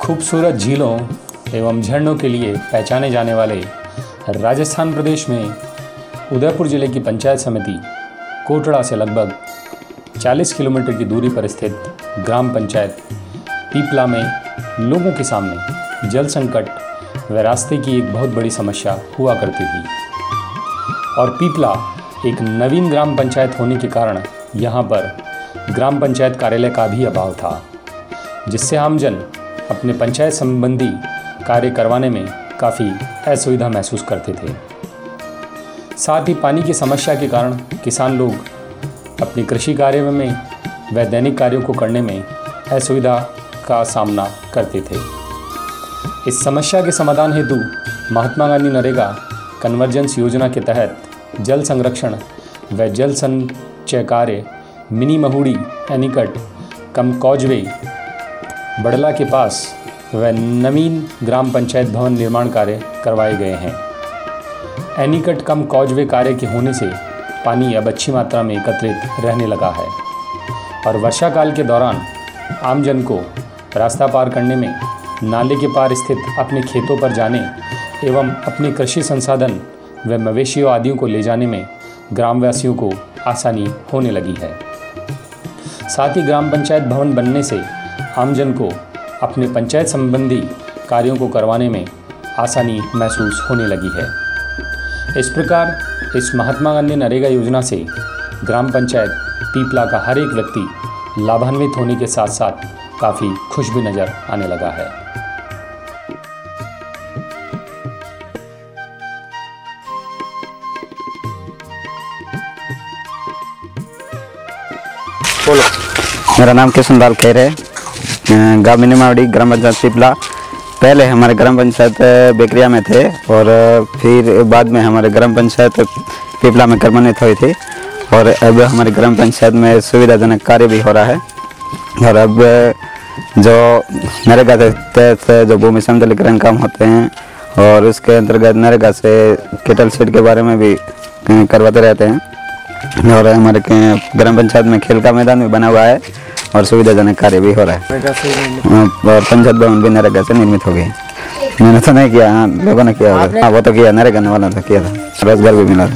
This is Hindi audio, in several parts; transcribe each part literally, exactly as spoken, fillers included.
खूबसूरत झीलों एवं झरनों के लिए पहचाने जाने वाले राजस्थान प्रदेश में उदयपुर जिले की पंचायत समिति कोटड़ा से लगभग चालीस किलोमीटर की दूरी पर स्थित ग्राम पंचायत पीपला में लोगों के सामने जल संकट व रास्ते की एक बहुत बड़ी समस्या हुआ करती थी और पीपला एक नवीन ग्राम पंचायत होने के कारण यहाँ पर ग्राम पंचायत कार्यालय का भी अभाव था, जिससे आमजन अपने पंचायत संबंधी कार्य करवाने में काफ़ी असुविधा महसूस करते थे। साथ ही पानी की समस्या के कारण किसान लोग अपनी कृषि कार्य में व दैनिक कार्यों को करने में असुविधा का सामना करते थे। इस समस्या के समाधान हेतु महात्मा गांधी नरेगा कन्वर्जेंस योजना के तहत जल संरक्षण व जल संचय कार्य mini Mahudi anicut cum causeway Badla के पास व नवीन ग्राम पंचायत भवन निर्माण कार्य करवाए गए हैं। एनीकट कम कॉजवे कार्य के होने से पानी अब अच्छी मात्रा में एकत्रित रहने लगा है और वर्षा काल के दौरान आमजन को रास्ता पार करने में, नाले के पार स्थित अपने खेतों पर जाने एवं अपने कृषि संसाधन व मवेशियों आदियों को ले जाने में ग्रामवासियों को आसानी होने लगी है। साथ ही ग्राम पंचायत भवन बनने से आमजन को अपने पंचायत संबंधी कार्यों को करवाने में आसानी महसूस होने लगी है। इस प्रकार इस महात्मा गांधी नरेगा योजना से ग्राम पंचायत पीपला का हर एक व्यक्ति लाभान्वित होने के साथ साथ काफ़ी खुश भी नज़र आने लगा है। बोलो। मेरा नाम किशन लाल खेर है, गाँव मिनीमावड़ी ग्राम पंचायत पीपला। पहले हमारे ग्राम पंचायत बेकरिया में थे और फिर बाद में हमारे ग्राम पंचायत पीपला में क्रमान्वित हुई थी और अब हमारे ग्राम पंचायत में सुविधाजनक कार्य भी हो रहा है। और अब जो नरेगा के तहत जो भूमि समतलीकरण काम होते हैं और उसके अंतर्गत नरेगा से केटल सीड के बारे में भी करवाते रहते हैं। और हमारे ग्राम पंचायत में खेल का मैदान भी बना हुआ है और सुविधाजनक कार्य भी हो रहा है और पंचायत भवन भी नरेगा से निर्मित हो गई। मैंने तो नहीं किया, हाँ लोगों ने किया होगा। हाँ वो तो किया, नरेगा वाला तो किया था, रोजगार भी मिला।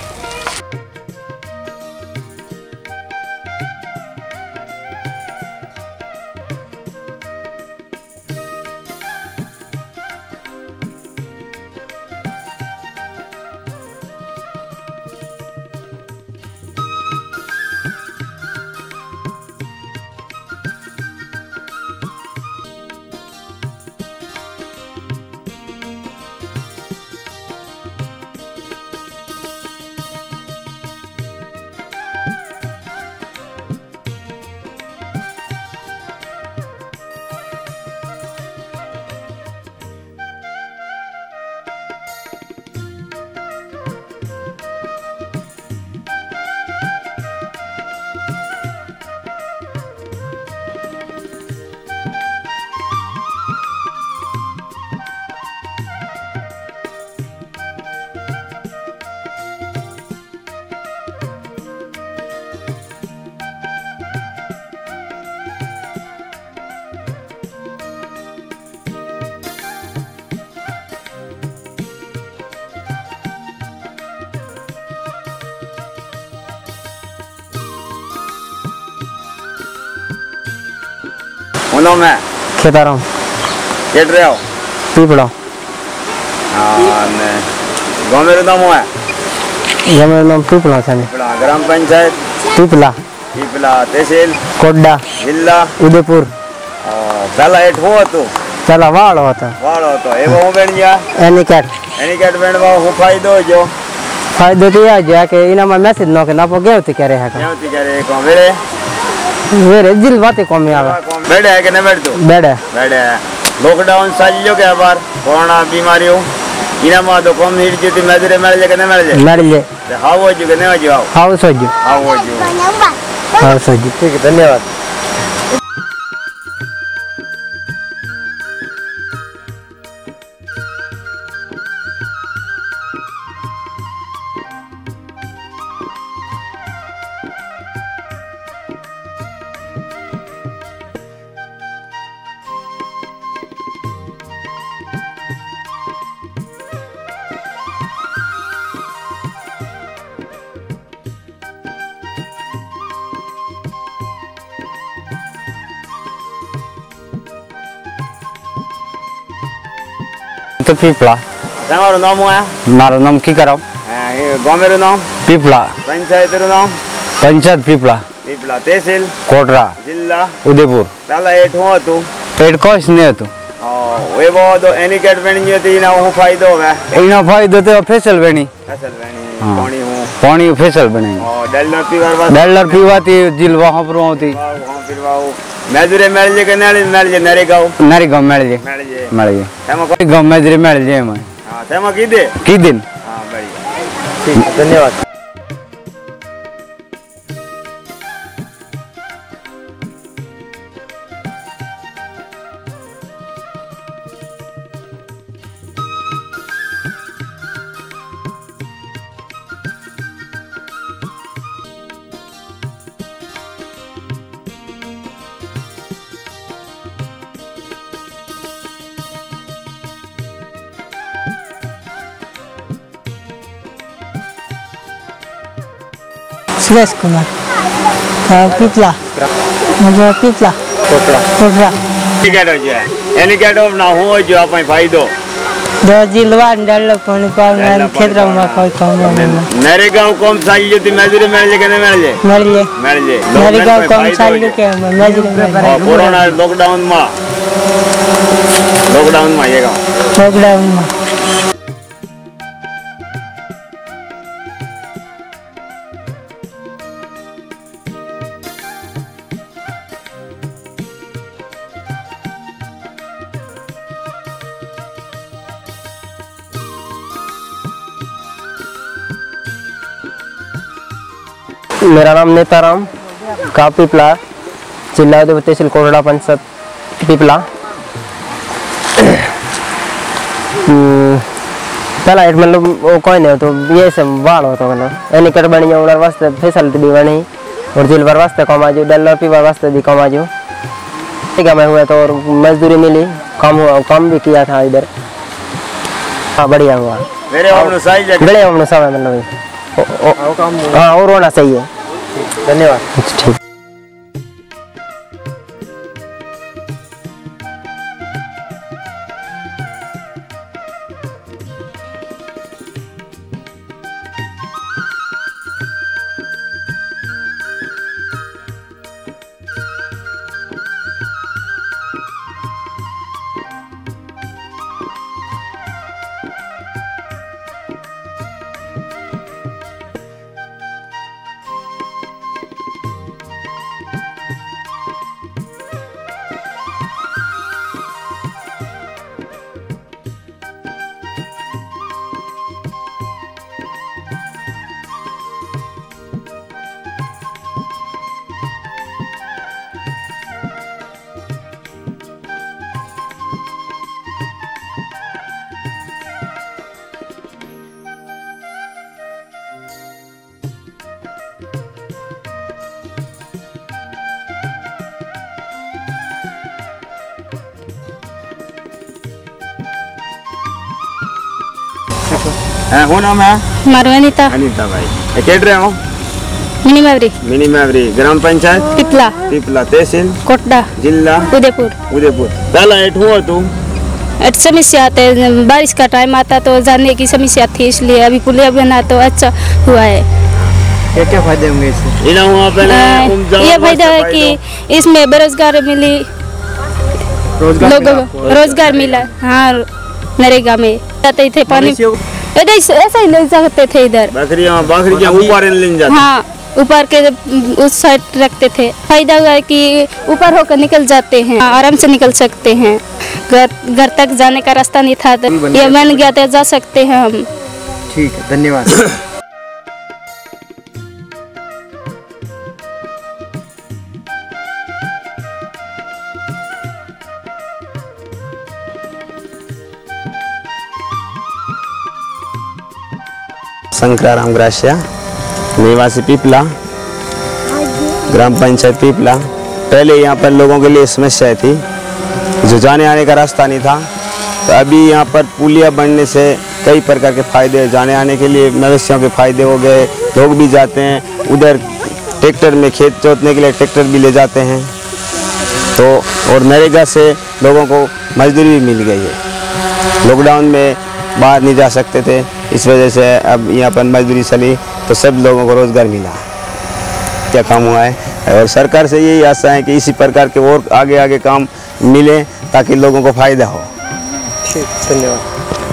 उनो में खेताराम केट रहे हो पीपला। हाँ ने गाँव में नाम है ये मेरा नाम पीपला है। पीपला ग्राम पंचायत पीपला पीपला तहसील कोड्डा जिला उदयपुर। पहला एट हो तो चला वाड़ होता वाड़ हो तो एवं हो बन गया एनीकट एनीकट बन वो हो फायदो जो फायदो तो यह जो है कि इना में मैसेज नो के ना पो गए तो कह रहे हैं क्यों ती कह रहे कौन बेड़े मेरे जिल बातें कम में आवे बेड़े है कि नहीं बेड़ तो बेड़े बेड़े लॉकडाउन सालियो के बार कोरोना बीमारी हो इना मा तो कम हिट जीती मजरे मर जे के नहीं मर जे मर ले हाउ हो जो के नहीं हो जो हाउ सोजो हाउ हो जो हाउ सोजो। ठीक है, धन्यवाद। तो पीपला। તમારું નામ હું આ? મારું નામ કી કરાવ? ગામેરું નામ? પીપલા। પંચાયતનું નામ? પંચાયત પીપલા। પીપલા તહેસીલ? કોટડા। જિલ્લા? ઉદયપુર। પેલા હેઠ હું હતું? પેટ કોશ નહીં હતું। એ બહુ એનિકેટ વેણી હતી એના હું ફાયદો હવે? એનો ફાયદો તો ફેસલ વેણી। ફેસલ વેણી પાણી હું પાણી ફેસલ બને। ડેલર પીવા ડેલર પીવાથી જીલવા હપરો હોતી। હા પીવા મેજરે મેળજે કે નાળી મેળજે નરેગાવ? નરેગાવ મેળજે મેળજે મેળજે। એમાં કોઈ ગામ મેજરે મેળજે એમાં। હા તેમાં કીધે? કીધીન। હા બઢિયા ઠીક ધન્યવાદ। सुरेश कुमार पीपला मतलब पीपला કોટડા कोटरा એનિકેટ છે એનિકેટ ના હોય જો આપણે ફાયદો दो जिलवा डालो पानी पावन क्षेत्र में कोई काम नहीं નરેગાવ કોમ સાલી જતી મેજરે મેળજે કે ન મેળજે? મળીએ મેળજે નરેગાવ કામ ચાલ્યું કે મજૂરી કોરોના લોકડાઉન માં લોકડાઉન માં એ ગામ લોકડાઉન में मेरा नाम नेताराम का पीपला जिला उदयपुर तहसील कोटड़ा पंचायत पीपला। पहला एट मतलब वो कोई नहीं तो ये सब वाल होता है एनी कर बनी उनर वास्ते फैसिलिटी भी बनी और जिल भर वास्ते कमा जो डलर पीवर वास्ते भी कमा जो ठीक है। मैं हुआ तो और मजदूरी मिली काम हुआ काम भी किया था इधर। हाँ बढ़िया हुआ मेरे हमने सही जगह बड़े हमने समय मतलब हाँ और होना चाहिए। धन्यवाद। ठीक हाँ वो नाम है? मारो अनीता। अनीता भाई ये केट रहे हो? मिनी मैवरी मिनी मैवरी ग्राम पंचायत पीपला पीपला तहसील कोटड़ा जिला उदयपुर उदयपुर। पहला एट हुआ तू एट समस्या आते बारिश का टाइम आता तो जाने की समस्या थी इसलिए अभी पुलिया बना तो अच्छा हुआ है। क्या क्या फायदे होंगे इससे? इना हुआ पहले आ, ये फायदा है कि इसमें बेरोजगार मिली लोगों को रोजगार मिला। हाँ नरेगा में जाते थे पानी ऐसा ही ले जाते थे इधर बकरियां बकरियां ऊपर ले जाते। हाँ ऊपर के उस साइड रखते थे। फायदा हुआ है कि ऊपर होकर निकल जाते हैं आराम से निकल सकते हैं। घर घर तक जाने का रास्ता नहीं था तो ये बन गया तो जा सकते हैं हम। ठीक है धन्यवाद। शंकराराम ग्रासिया निवासी पीपला ग्राम पंचायत पीपला। पहले यहाँ पर लोगों के लिए समस्या थी जो जाने आने का रास्ता नहीं था तो अभी यहाँ पर पुलिया बनने से कई प्रकार के फायदे जाने आने के लिए मवेशियों के फायदे हो गए। लोग भी जाते हैं उधर ट्रैक्टर में खेत जोतने के लिए ट्रैक्टर भी ले जाते हैं तो और नरेगा से लोगों को मजदूरी भी मिल गई है। लॉकडाउन में बाहर नहीं जा सकते थे, इस वजह से अब यहाँ पर मजदूरी चली तो सब लोगों को रोज़गार मिला, क्या काम हुआ है। और सरकार से यही आशा है कि इसी प्रकार के और आगे आगे काम मिले ताकि लोगों को फ़ायदा हो। ठीक, धन्यवाद।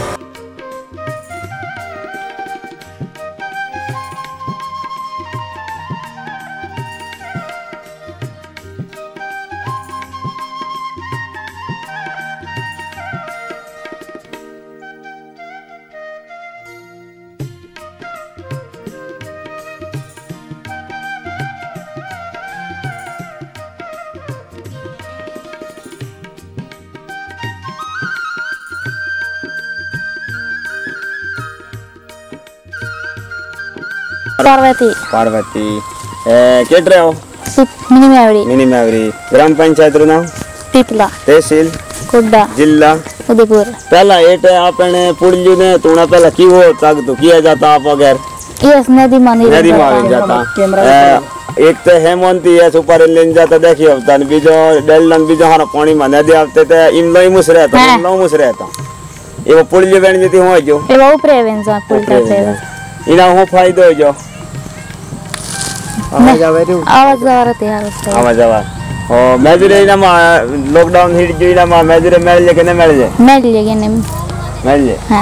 पार्वती पार्वती केट रहे हो मिनी मैवड़ी मिनी मैवरी ग्राम पंचायत रू नाम पीपला तहसील कुड्डा जिला उदयपुर। पहला एट आपने पुड़लू ने तुना पहला की वो तक तो किया जाता आप अगर यस नदी मानी नदी में जाता एक तो हेमंती है सुपर लेन जाता देखिए होता बीजो डेलन बीजो हर पानी में नदी आते थे इमलो ही मुस रहता इमलो मुस रहता ये वो पुड़लू बन जती हो जो ए वो ऊपर वेंजा पुलता पे इना हो फायदा हो जो आवाज आवे रू आवाज आवारते यार आवाज आवा ओ मजदूरी ना मा लॉकडाउन हिट जो ना मा मजदूरी मिल जे के नहीं मिल जे मिल लेगे ने मिल जे हां।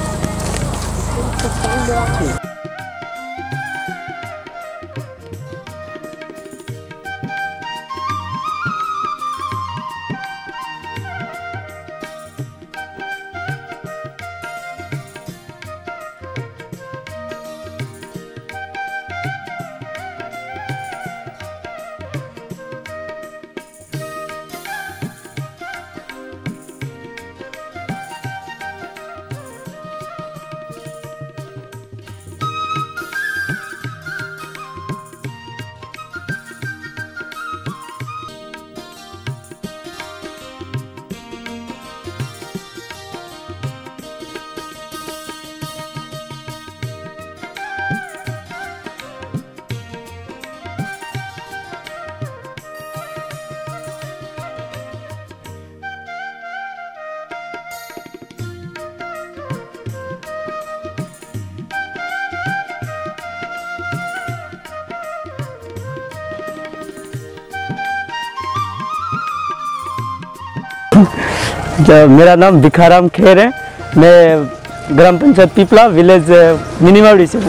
मेरा नाम भिखाराम खेर है, मैं ग्राम पंचायत पीपला विलेज मिनीमावड़ी से हूँ।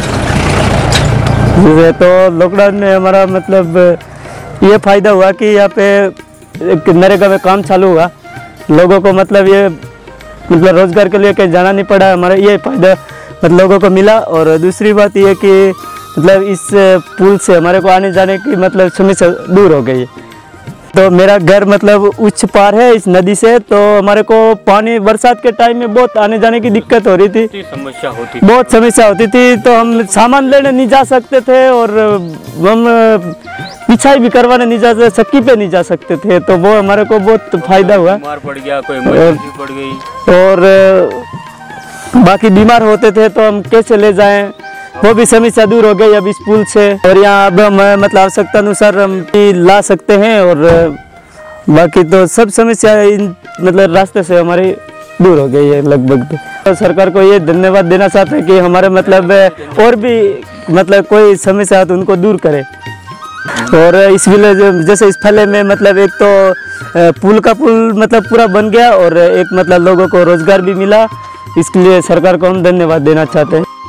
तो लॉकडाउन में हमारा मतलब ये फ़ायदा हुआ कि यहाँ पे नरेगा में काम चालू हुआ, लोगों को मतलब ये मतलब रोज़गार के लिए कहीं जाना नहीं पड़ा, हमारा ये फ़ायदा मतलब लोगों को मिला। और दूसरी बात ये कि मतलब इस पुल से हमारे को आने जाने की मतलब समस्या दूर हो गई है। तो मेरा घर मतलब उच्च पार है इस नदी से, तो हमारे को पानी बरसात के टाइम में बहुत आने जाने की दिक्कत हो रही थी, समस्या होती बहुत समस्या होती थी। तो हम सामान लेने नहीं जा सकते थे और हम पिछाई भी करवाने नहीं जा सकते, चक्की पे नहीं जा सकते थे, तो वो हमारे को बहुत फायदा हुआ। बीमार पड़ गया, कोई इमरजेंसी पड़ गई और बाकी बीमार होते थे तो हम कैसे ले जाएं, वो भी समस्या दूर हो गई अब इस पुल से। और यहाँ अब हम मतलब आवश्यकता अनुसार हम ला सकते हैं और बाकी तो सब समस्या इन मतलब रास्ते से हमारी दूर हो गई है लगभग। तो सरकार को ये धन्यवाद देना चाहते हैं कि हमारे मतलब और भी मतलब कोई समस्या है तो उनको दूर करे। और इस विलेज जैसे इस फले में मतलब एक तो पुल का पुल मतलब पूरा बन गया और एक मतलब लोगों को रोजगार भी मिला, इसके लिए सरकार को हम धन्यवाद देना चाहते हैं।